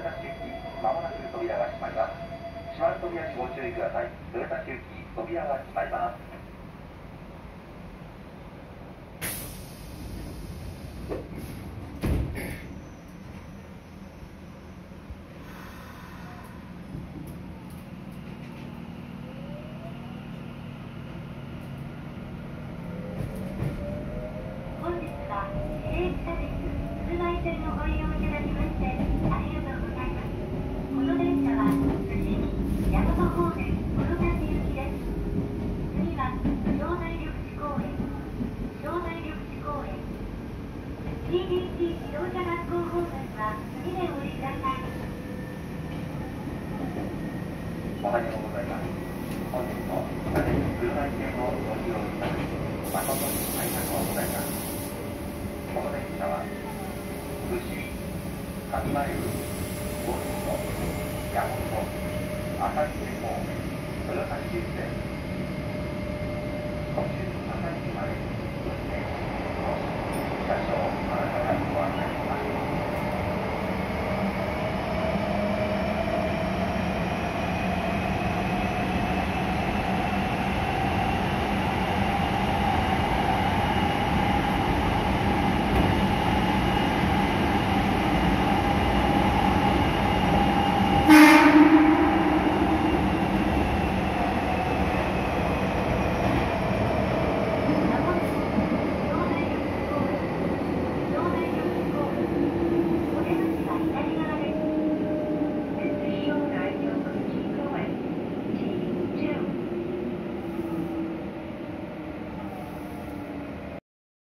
田市行き、まもなく扉が閉まります。閉まる扉にご注意ください。豊田市行き、扉が閉まります。 本日は市営地下鉄鶴舞線をご利用いただきましてありがとうございます。この電車は逗子駅大和方面室田市行きです。次は庄内緑地公園、庄内緑地公園 TBC 自動車学校方面は次でお降りください。 おはようございます。本日も地下鉄鶴舞線をご利用いただき誠にありがとうございます。この電車は逗子、上前海、大野、大和、旭部方面、豊田市行きです。ご注意